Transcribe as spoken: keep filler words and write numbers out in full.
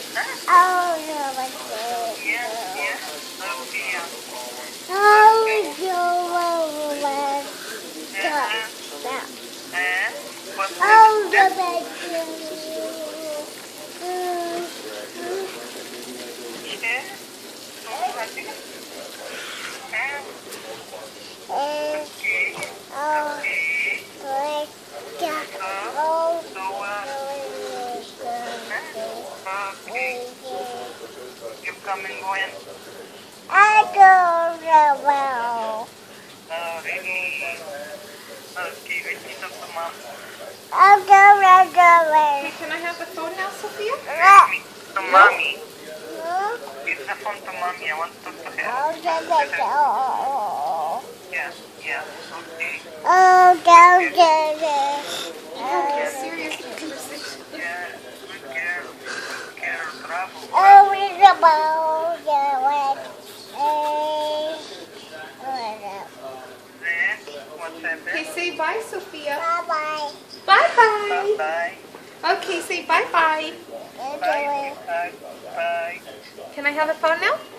Oh, no, what's it? Yes, yes, Sophia. Oh, you will let Uh-huh. go. Eh? What's Oh, that? the baby. Yeah? Oh, honey. Eh? Eh, Okay. oh, Okay. like, yeah. So, Oh, so, uh, eh? Okay. You come and go in. I don't know. Oh, really? Okay, wait, you talk to mom. I don't know. Hey, can I have the phone now, Sophia? Wait, me. To mommy. Huh? Give the phone to mommy. I want to talk to her. Oh, the baby. Oh, Yeah, yeah. Okay. oh, don't get it. Okay, Oh, serious conversation. Yeah, good girl. Good girl. Bravo. oh, it's about the wet. Eh, Then, what's happened? Okay, say bye, Sophia. bye-bye. Bye-bye. Bye. Okay, say bye-bye. Bye. Bye. Bye. Can I have the phone now?